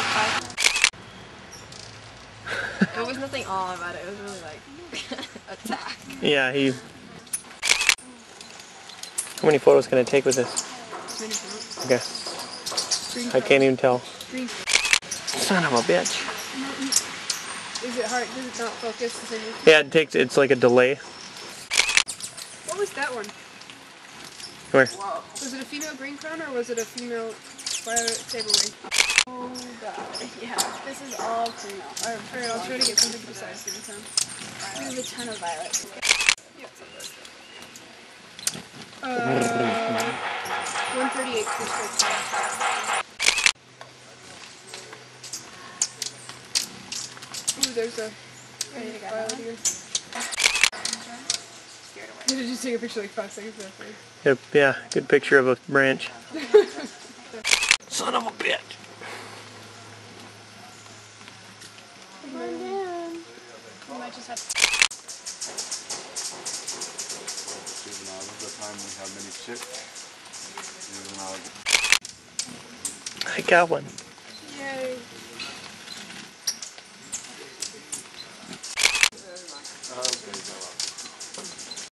There was nothing awe about it. It was really like attack. Yeah, he. How many photos can I take with this? Okay. I can't even tell. Son of a bitch. Is it hard? Does it not focus? Yeah, it takes. It's like a delay. What was that one? Where? Whoa. Was it a female green crown or was it a female violet table ring? Oh god. Yeah, this is all female. Alright, I'll try to get something besides green crown. We have a ton of violets. Yep. 138 for straight. Ooh, there's a violet here. Did you just take a picture like 5 seconds after? Yep, yeah, good picture of a branch. Son of a bitch. Come on down. You might just have I got one. Yay.